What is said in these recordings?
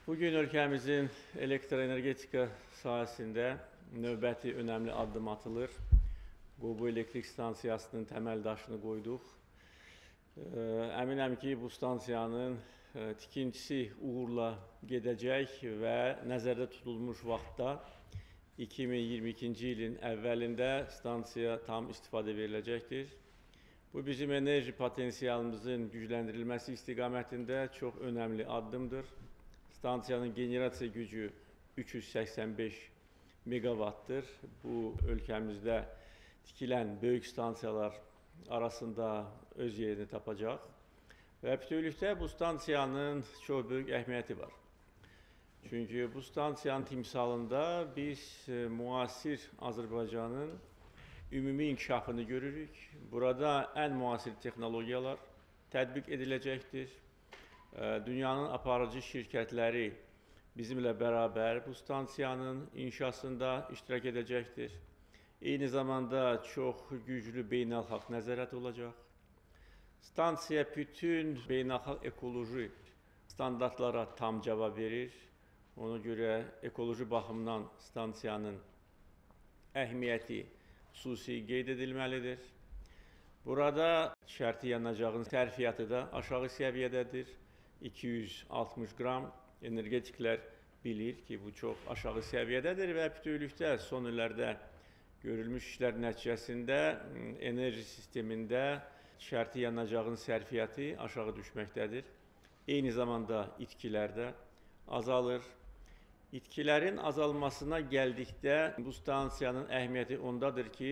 Bugün ölkəmizin elektroenergetika sahəsində növbəti önəmli addım atılır. Qobu elektrik stansiyasının təməl daşını qoyduq. Əminəm ki, bu stansiyanın tikintisi uğurla gedəcək və nəzərdə tutulmuş vaxtda 2022-ci ilin əvvəlində stansiya tam istifadə veriləcəkdir. Bu, bizim enerji potensialımızın gücləndirilməsi istiqamətində çox önəmli addımdır. Stansiyanın generasiya gücü 385 megawattdır. Bu, ölkəmizdə tikilən böyük stansiyalar arasında öz yerini tapacaq. Və bütövlükdə bu stansiyanın çox böyük əhəmiyyəti var. Çünki bu stansiyanın timsalında biz müasir Azərbaycanın ümumi inkişafını görürük. Burada ən müasir texnologiyalar tətbiq ediləcəkdir. Dünyanın aparıcı şirkətləri bizimlə bərabər bu stansiyanın inşasında iştirak edəcəkdir. Eyni zamanda çox güclü beynəlxalq nəzarət olacaq. Stansiya bütün beynəlxalq ekoloji standartlara tam cavab verir. Ona görə ekoloji baxımdan stansiyanın əhəmiyyəti xüsusi qeyd edilməlidir. Burada şərti yanacağın sərfiyyatı da aşağı səviyyədədir. 260 qram. Energetiklər bilir ki, bu çox aşağı səviyyədədir və bütövlükdə son illərdə görülmüş işlər nəticəsində enerji sistemində şərti yanacağın sərfiyyatı aşağı düşməkdədir. Eyni zamanda itkilər də azalır. İtkilərin azalmasına gəldikdə bu stansiyanın əhəmiyyəti ondadır ki,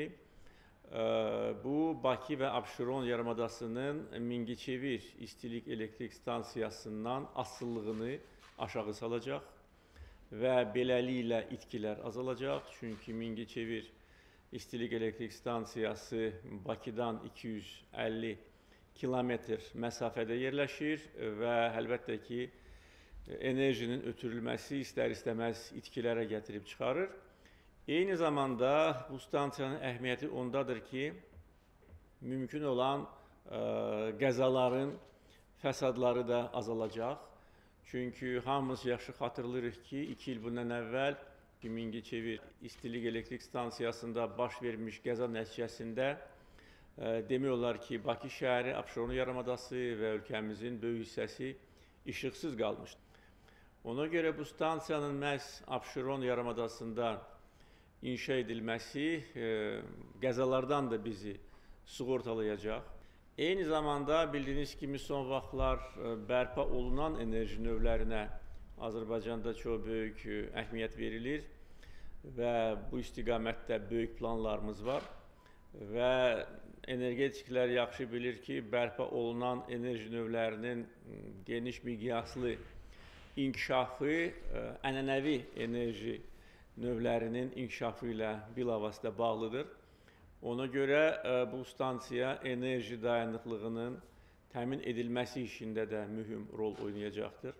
bu Bakı və Abşeron yarımadasının Mingəçevir istilik elektrik stansiyasından asılılığını aşağı salacaq və beləliklə itkilər azalacaq. Çünki Mingəçevir istilik elektrik stansiyası Bakıdan 250 kilometr məsafədə yerləşir və əlbəttə ki, enerjinin ötürülməsi istər-istəməz itkilərə gətirib çıxarır. Eyni zamanda bu stansiyanın əhəmiyyəti ondadır ki, mümkün olan qəzaların fəsadları da azalacaq. Çünki hamımız yaxşı xatırlayırıq ki, 2 il bundan əvvəl Mingəçevir istilik elektrik stansiyasında baş vermiş qəza nəticəsində demək olar ki, Bakı şəhəri, Abşeron yarımadası və ölkəmizin böyük hissəsi işıqsız qalmışdı. Ona görə bu stansiyanın məhz Abşeron yarımadasında inşa edilməsi qəzalardan da bizi sığortalayacaq. Eyni zamanda bildiyiniz kimi son vaxtlar bərpa olunan enerji növlərinə Azərbaycanda çox böyük əhəmiyyət verilir və bu istiqamətdə böyük planlarımız var. Və energetiklər yaxşı bilir ki, bərpa olunan enerji növlərinin geniş miqyaslı inkişafı ənənəvi enerji növlərinin inkişafı ilə bilavasitə bağlıdır. Ona görə bu stansiya enerji dayanıqlığının təmin edilməsi işində də mühüm rol oynayacaqdır.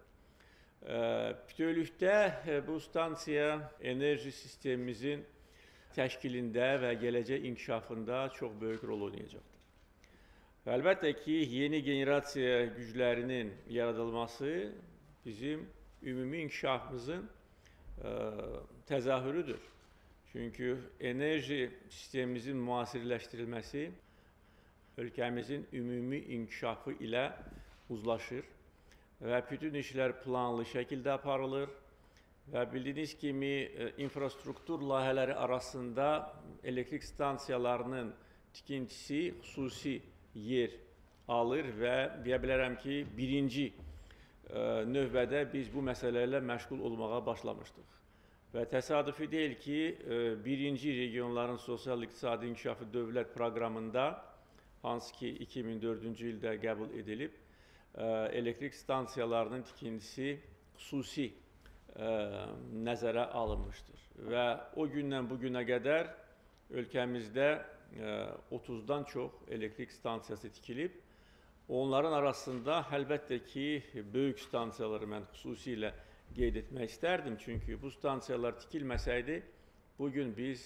Bütövlükdə bu stansiya enerji sistemimizin təşkilində və gələcək inkişafında çox böyük rol oynayacaqdır. Və əlbəttə ki, yeni generasiya güclərinin yaradılması bizim ümumi inkişafımızın təzahürüdür. Çünki enerji sistemimizin müasirləşdirilməsi ölkəmizin ümumi inkişafı ilə uzlaşır və bütün işlər planlı şəkildə aparılır və bildiyiniz kimi infrastruktur layihələri arasında elektrik stansiyalarının tikintisi xüsusi yer alır və deyə bilərəm ki, birinci növbədə biz bu məsələlərlə məşğul olmağa başlamışdıq. Və təsadüfi deyil ki, birinci regionların sosial-iqtisadi inkişafı dövlət proqramında, hansı ki 2004-cü ildə qəbul edilib, elektrik stansiyalarının tikintisi xüsusi nəzərə alınmışdır. Və o gündən bugünə qədər ölkəmizdə 30-dan çox elektrik stansiyası tikilib. Onların arasında əlbəttə ki, böyük stansiyaları mən xüsusilə qeyd etmək istərdim. Çünki bu stansiyalar tikilməsəydi, bugün biz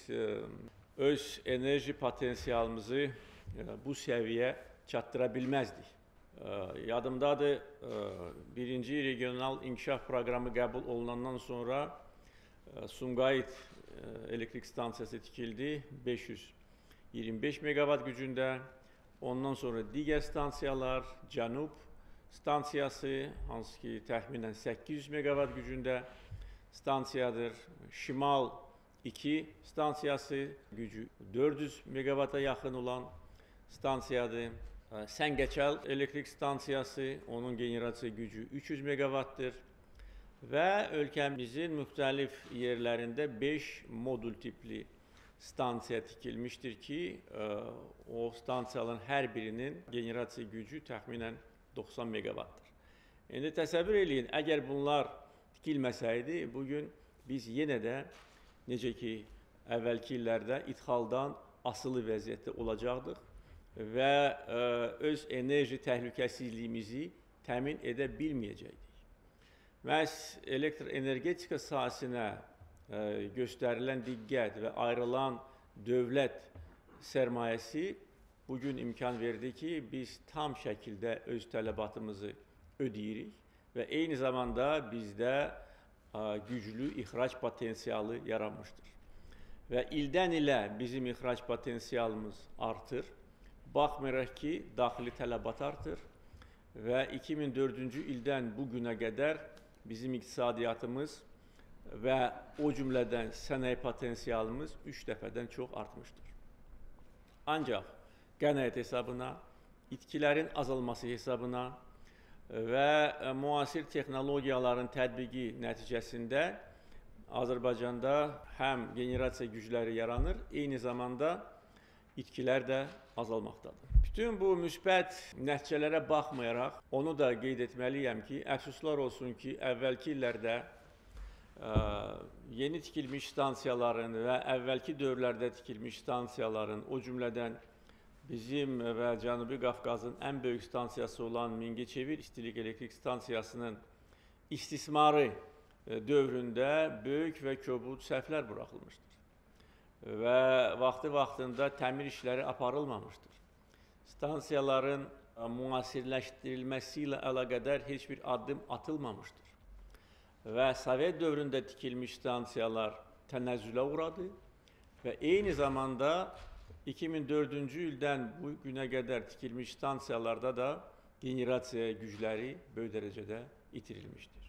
öz enerji potensialımızı bu səviyyə çatdıra bilməzdik. Yadımdadır, birinci regional inkişaf proqramı qəbul olunandan sonra Sumqayıt elektrik stansiyası tikildi, 525 megawatt gücündə. Ondan sonra digər stansiyalar, Cənub stansiyası, hansı ki təxminən 800 megawatt gücündə stansiyadır. Şimal 2 stansiyası, gücü 400 megawata yaxın olan stansiyadır. Səngəçal elektrik stansiyası, onun generasiya gücü 300 megawattdır. Və ölkəmizin müxtəlif yerlərində 5 modul tipli stansiya tikilmişdir ki, o stansiyaların hər birinin generasiya gücü təxminən 90 megawattdır. İndi təsəvvür eləyin, əgər bunlar tikilməsəydi, bugün biz yenə də, necə ki, əvvəlki illərdə idxaldan asılı vəziyyətdə olacaqdıq və öz enerji təhlükəsizliyimizi təmin edə bilməyəcəkdik. Məhz elektroenergetika sahəsinə göstərilən diqqət və ayrılan dövlət sərmayəsi bugün imkan verdi ki, biz tam şəkildə öz tələbatımızı ödeyirik və eyni zamanda bizdə güclü ixrac potensialı yaranmışdır. Və ildən ilə bizim ixrac potensialımız artır. Baxmayaraq ki, daxili tələbat artır və 2004-cü ildən bu günə qədər bizim iqtisadiyyatımız və o cümlədən sənaye potensialımız 3 dəfədən çox artmışdır. Ancaq qənaət hesabına, itkilərin azalması hesabına və müasir texnologiyaların tətbiqi nəticəsində Azərbaycanda həm generasiya gücləri yaranır, eyni zamanda itkilər də azalmaqdadır. Bütün bu müsbət nəticələrə baxmayaraq, onu da qeyd etməliyəm ki, əfsuslar olsun ki, əvvəlki illərdə yeni tikilmiş stansiyaların və əvvəlki dövrlərdə tikilmiş stansiyaların, o cümlədən bizim və Cənubi Qafqazın ən böyük stansiyası olan Mingəçevir İstilik Elektrik Stansiyasının istismarı dövründə böyük və kobud səhvlər buraxılmışdır və vaxtı-vaxtında təmir işləri aparılmamışdır. Stansiyaların müasirləşdirilməsi ilə əlaqədar heç bir addım atılmamışdır və Sovet dövründə tikilmiş stansiyalar tənəzzülə uğradı və eyni zamanda 2004-cü ildən bu günə qədər tikilmiş stansiyalarda da generasiya gücləri böyük dərəcədə itirilmişdir.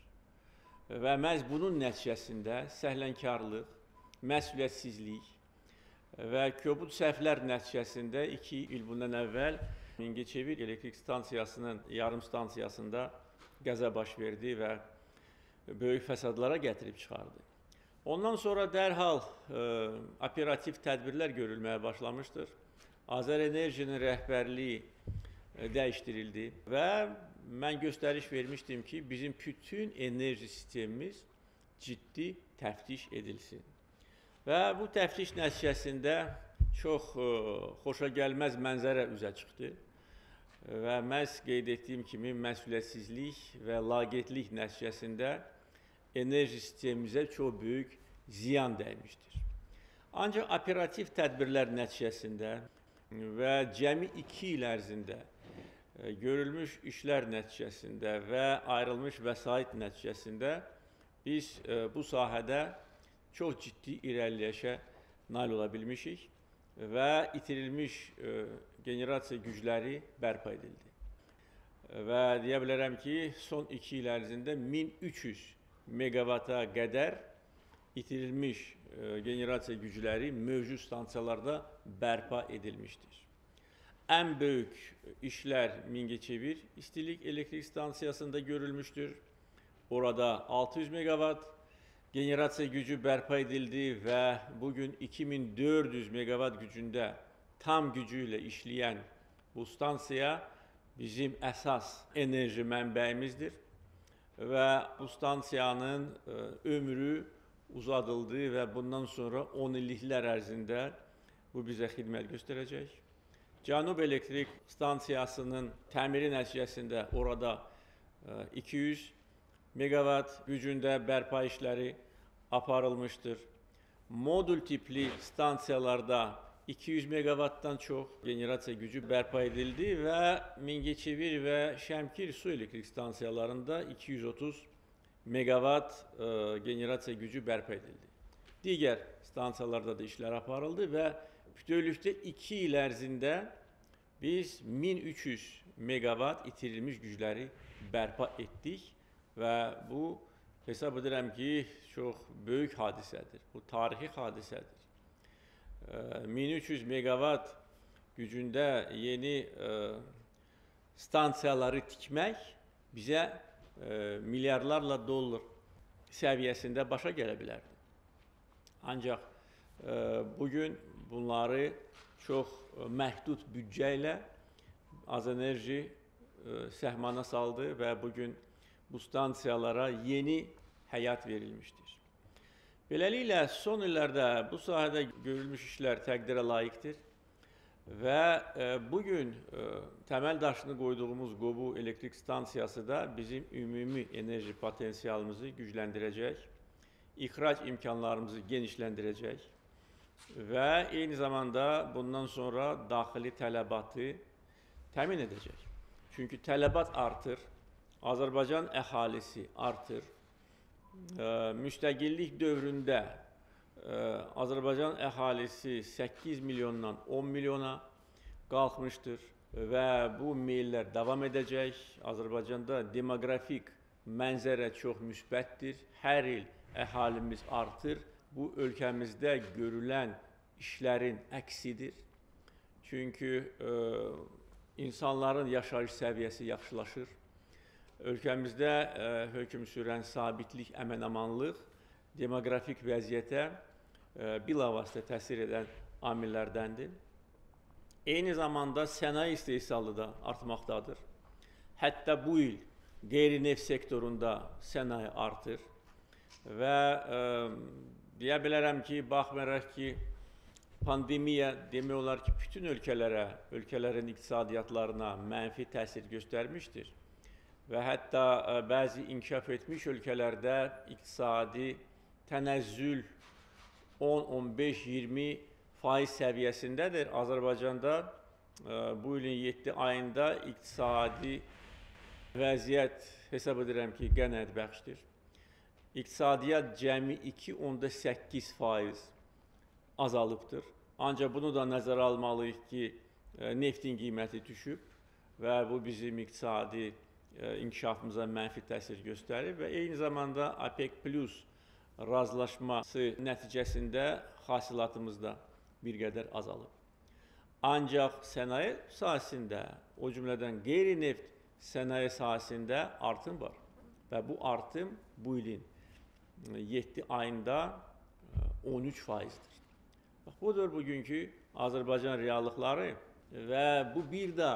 Və məhz bunun nəticəsində səhlənkarlıq, məsuliyyətsizlik və kobud səhvlər nəticəsində 2 il bundan əvvəl Mingəçevir elektrik stansiyasının yarım stansiyasında qəza baş verdi və böyük fəsadlara gətirib çıxardı. Ondan sonra dərhal operativ tədbirlər görülməyə başlamışdır. Azərenerjinin rəhbərliyi dəyişdirildi və mən göstəriş vermişdim ki, bizim bütün enerji sistemimiz ciddi təftiş edilsin. Və bu təftiş nəticəsində çox xoşagəlməz mənzərə üzə çıxdı və məhz qeyd etdiyim kimi məsuliyyətsizlik və laqeydlik nəticəsində enerji sistemimizə çox böyük ziyan dəymişdir. Ancaq operativ tədbirlər nəticəsində və cəmi 2 il ərzində görülmüş işlər nəticəsində və ayrılmış vəsait nəticəsində biz bu sahədə çox ciddi irəliləyişə nail ola bilmişik və itirilmiş generasiya gücləri bərpa edildi. Və deyə bilərəm ki, son 2 il ərzində 1300 megawata qədər itirilmiş generasiya gücləri mövcud stansiyalarda bərpa edilmişdir. Ən böyük işlər Mingəçevir İstilik Elektrik Stansiyasında görülmüşdür. Orada 600 megawatt generasiya gücü bərpa edildi və bugün 2400 megawatt gücündə tam gücü ilə işləyən bu stansiya bizim əsas enerji mənbəyimizdir və bu stansiyanın ömrü uzadıldı və bundan sonra 10 illiklər ərzində bu bizə xidmət göstərəcək. Cənub elektrik stansiyasının təmiri nəticəsində orada 200 megawatt gücündə bərpa işləri aparılmışdır. Modul tipli stansiyalarda 200 megawattdan çox generasiya gücü bərpa edildi və Mingəçevir və Şəmkir su elektrik stansiyalarında 230 megawatt generasiya gücü bərpa edildi. Digər stansiyalarda da işlər aparıldı və bütövlükdə 2 il ərzində biz 1300 megawatt itirilmiş gücləri bərpa etdik və bu hesab edirəm ki, çox böyük hadisədir. Bu tarixi hadisədir. 1300 megawatt gücündə yeni stansiyaları tikmək bizə milyardlarla dollar səviyyəsində başa gələ bilərdi. Ancaq bugün bunları çox məhdud büdcə ilə Azenerji səhmana saldı və bugün bu stansiyalara yeni həyat verilmişdir. Beləliklə, son illərdə bu sahədə görülmüş işlər təqdirə layiqdir və bugün təməl daşını qoyduğumuz Qobu elektrik stansiyası da bizim ümumi enerji potensialımızı gücləndirəcək, ixrac imkanlarımızı genişləndirəcək və eyni zamanda bundan sonra daxili tələbatı təmin edəcək. Çünki tələbat artır, Azərbaycan əhalisi artır. Müstəqillik dövründə Azərbaycan əhalisi 8 milyondan 10 milyona qalxmışdır və bu meyllər davam edəcək. Azərbaycanda demoqrafik mənzərə çox müsbətdir. Hər il əhalimiz artır. Bu ölkəmizdə görülən işlərin əksidir. Çünki insanların yaşayış səviyyəsi yaxşılaşır. Ölkəmizdə hökm sürən sabitlik, əmin-amanlıq demoqrafik vəziyyətə bilavasitə təsir edən amillərdəndir. Eyni zamanda sənaye istehsalı da artmaqdadır. Hətta bu il qeyri-neft sektorunda sənaye artır və deyə bilərəm ki, baxmayaraq ki, pandemiya demək olar ki, bütün ölkələrin iqtisadiyyatlarına mənfi təsir göstərmişdir. Və hətta bəzi inkişaf etmiş ölkələrdə iqtisadi tənəzzül 10-15-20% səviyyəsindədir. Azərbaycanda bu ilin 7 ayında iqtisadi vəziyyət hesab edirəm ki, qənaətbəxşdir. İqtisadiyyat cəmi 2,8% azalıbdır. Ancaq bunu da nəzərə almalıyıq ki, neftin qiyməti düşüb və bu bizim iqtisadi inkişafımıza mənfi təsir göstərir və eyni zamanda OPEC Plus razılaşması nəticəsində hasilatımız da bir qədər azalıb. Ancaq sənaye sahəsində, o cümlədən qeyri-neft sənaye sahəsində artım var və bu artım bu ilin 7 ayında 13%'dir. Budur bugünkü Azərbaycan reallıqları və bu bir də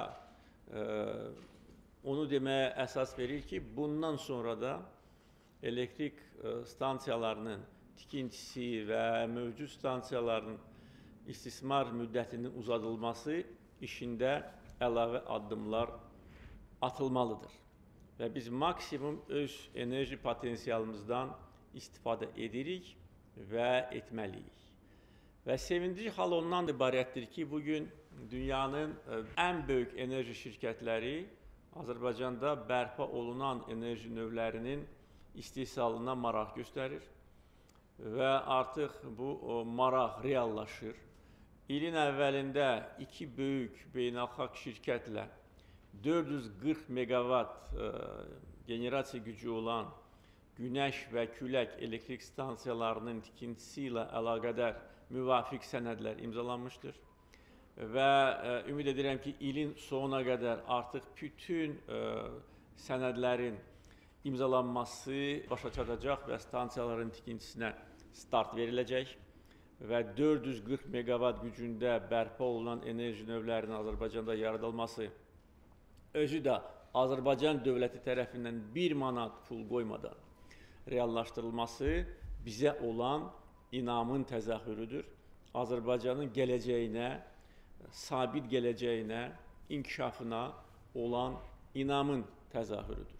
onu deməyə əsas verir ki, bundan sonra da elektrik stansiyalarının tikintisi və mövcud stansiyaların istismar müddətinin uzadılması işində əlavə addımlar atılmalıdır. Və biz maksimum öz enerji potensialımızdan istifadə edirik və etməliyik. Və sevindirici hal ondan ibarətdir ki, bugün dünyanın ən böyük enerji şirkətləri Azərbaycanda bərpa olunan enerji növlərinin istehsalına maraq göstərir və artıq bu maraq reallaşır. İlin əvvəlində 2 böyük beynəlxalq şirkətlə 440 megawatt generasiya gücü olan günəş və külək elektrik stansiyalarının tikintisi ilə əlaqədar müvafiq sənədlər imzalanmışdır. Və ümid edirəm ki, ilin sonuna qədər artıq bütün sənədlərin imzalanması başa çatacaq və stansiyaların tikintisinə start veriləcək və 440 megawatt gücündə bərpa olunan enerji növlərinin Azərbaycanda yaradılması özü də Azərbaycan dövləti tərəfindən 1 manat pul qoymadan reallaşdırılması bizə olan inamın təzahürüdür. Azərbaycanın gələcəyinə, sabit gələcəyinə, inkişafına olan inamın təzahürüdür.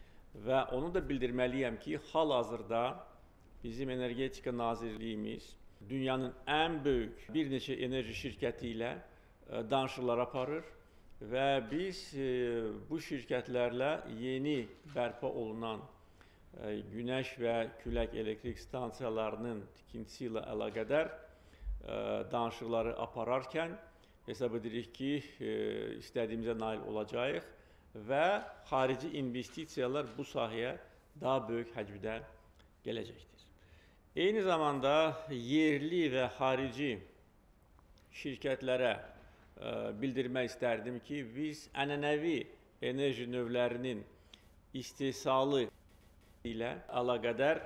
Və onu da bildirməliyəm ki, hal-hazırda bizim Energetika Nazirliyimiz dünyanın ən böyük bir neçə enerji şirkəti ilə danışıqlar aparır və biz bu şirkətlərlə yeni bərpa olunan günəş və külək elektrik stansiyalarının tikintisi ilə əlaqədar danışıqları apararkən hesab edirik ki, istədiyimizə nail olacağıq və xarici investisiyalar bu sahəyə daha böyük həcmdə gələcəkdir. Eyni zamanda yerli və xarici şirkətlərə bildirmək istərdim ki, biz ənənəvi enerji növlərinin istehsalı ilə əlaqədar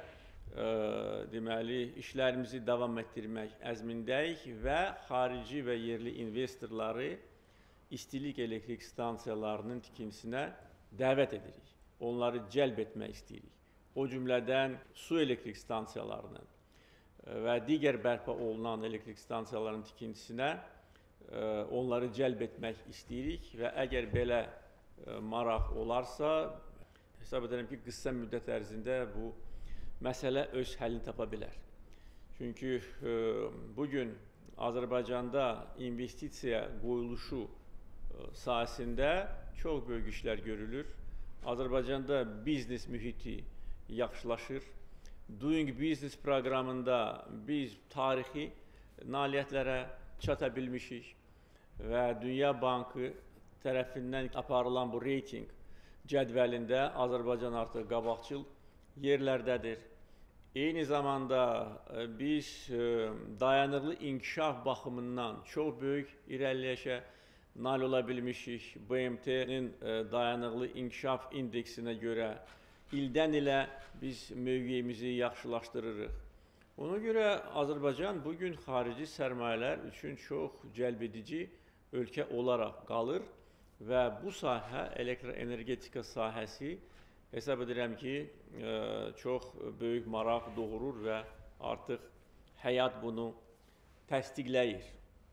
deməli, işlərimizi davam etdirmək əzmindəyik və xarici və yerli investorları istilik elektrik stansiyalarının tikintisinə dəvət edirik. Onları cəlb etmək istəyirik. O cümlədən su elektrik stansiyalarının və digər bərpa olunan elektrik stansiyalarının tikintisinə onları cəlb etmək istəyirik və əgər belə maraq olarsa, hesab edirəm ki, qısa müddət ərzində bu məsələ öz həllini tapa bilər. Çünki bugün Azərbaycanda investisiya qoyuluşu sahəsində çox böyük işlər görülür. Azərbaycanda biznes mühiti yaxşılaşır. Doing Business proqramında biz tarixi nailiyyətlərə çata bilmişik və Dünya Bankı tərəfindən aparılan bu reyting cədvəlində Azərbaycan artıq qabaqcıl yerlərdədir. Eyni zamanda biz dayanıqlı inkişaf baxımından çox böyük irəliləyişə nail ola bilmişik. BMT-nin dayanıqlı inkişaf indeksinə görə ildən ilə biz mövqeyimizi yaxşılaşdırırıq. Ona görə Azərbaycan bugün xarici sərmayələr üçün çox cəlbedici ölkə olaraq qalır və bu sahə, elektroenergetika sahəsi hesab edirəm ki, çox böyük maraq doğurur və artıq həyat bunu təsdiqləyir.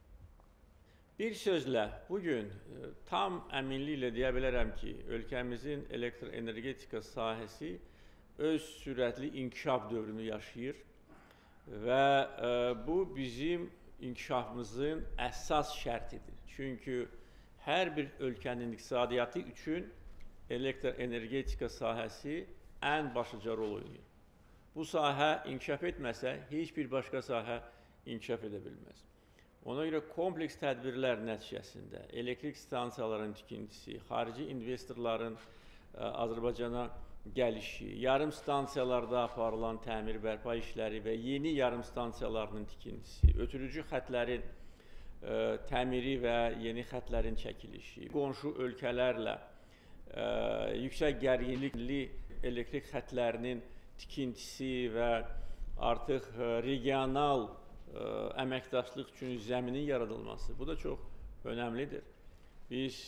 Bir sözlə, bugün tam əminliklə deyə bilərəm ki, ölkəmizin elektroenergetika sahəsi öz sürətli inkişaf dövrünü yaşayır və bu bizim inkişafımızın əsas şərtidir. Çünki hər bir ölkənin iqtisadiyyatı üçün elektroenergetika sahəsi ən başlıca rol oynayır. Bu sahə inkişaf etməsə, heç bir başqa sahə inkişaf edə bilməz. Ona görə kompleks tədbirlər nəticəsində elektrik stansiyalarının tikintisi, xarici investorların Azərbaycana gəlişi, yarım stansiyalarda aparılan təmir bərpa işləri və yeni yarım stansiyalarının tikintisi, ötürücü xətlərin təmiri və yeni xətlərin çəkilişi, qonşu ölkələrlə yüksək gərginlikli elektrik xətlərinin tikintisi və artıq regional əməkdaşlıq üçün zəminin yaradılması, bu da çox önəmlidir. Biz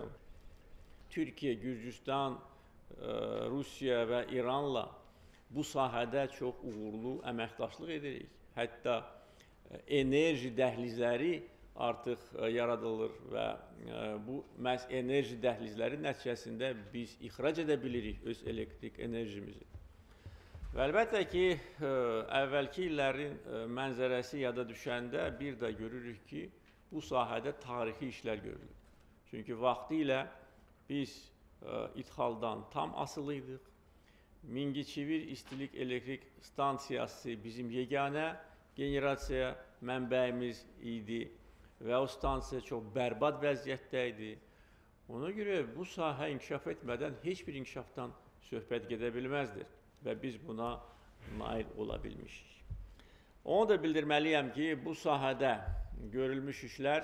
Türkiyə, Gürcüstan, Rusiya və İranla bu sahədə çox uğurlu əməkdaşlıq edirik. Hətta enerji dəhlizləri artıq yaradılır və bu məhz enerji dəhlizləri nəticəsində biz ixrac edə bilirik öz elektrik enerjimizi. Və əlbəttə ki, əvvəlki illərin mənzərəsi yada düşəndə bir də görürük ki, bu sahədə tarixi işlər görülür. Çünki vaxtilə biz idxaldan tam asılı idik. Mingəçevir istilik elektrik stansiyası bizim yeganə generasiya mənbəyimiz idi və o stansiya çox bərbad vəziyyətdə idi. Ona görə bu sahə inkişaf etmədən heç bir inkişafdan söhbət gedə bilməzdir və biz buna nail ola bilmişik. Onu da bildirməliyəm ki, bu sahədə görülmüş işlər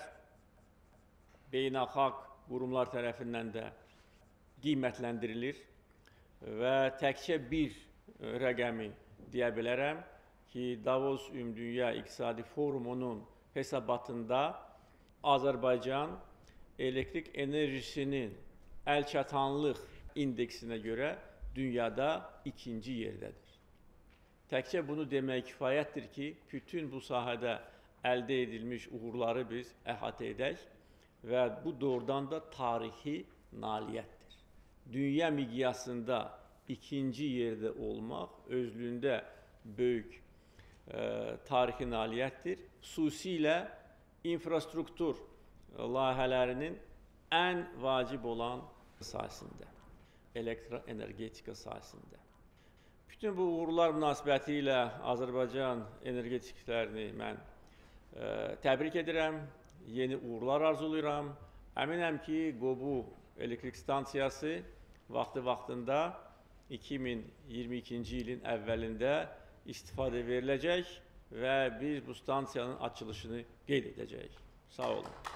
beynəlxalq qurumlar tərəfindən də qiymətləndirilir və təkcə bir rəqəmi deyə bilərəm ki, Davos Ümumdünya İqtisadi Forumunun hesabatında Azərbaycan elektrik enerjisinin əlçatanlıq indeksinə görə dünyada ikinci yerdədir. Təkcə bunu demək kifayətdir ki, bütün bu sahədə əldə edilmiş uğurları biz əhatə edək və bu doğrudan da tarixi nailiyyətdir. Dünya miqyasında ikinci yerdə olmaq özlüyündə böyük tarixi nailiyyətdir. Xüsusilə infrastruktur layihələrinin ən vacib olan sahəsində, elektroenergetika sahəsində. Bütün bu uğurlar münasibəti ilə Azərbaycan energetiklərini mən təbrik edirəm, yeni uğurlar arzulayıram. Əminəm ki, Qobu elektrik stansiyası vaxtında 2022-ci ilin əvvəlində istifadə veriləcək və biz bu stansiyanın açılışını qeyd edəcəyik. Sağ olun.